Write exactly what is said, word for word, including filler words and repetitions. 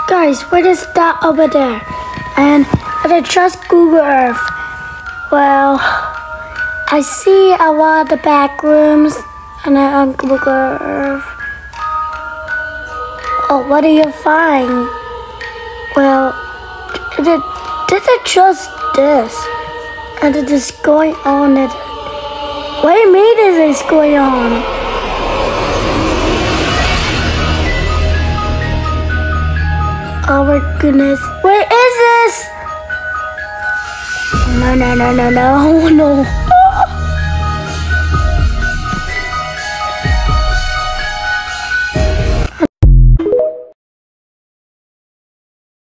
Guys, what is that over there? And I trust Google Earth. Well, I see a lot of the back rooms and I on Google Earth. Oh, what do you find? Well, did, did it just this? And it is going on. It, what do you mean is this going on? Oh my goodness. Where is this? No, no, no, no, no, no.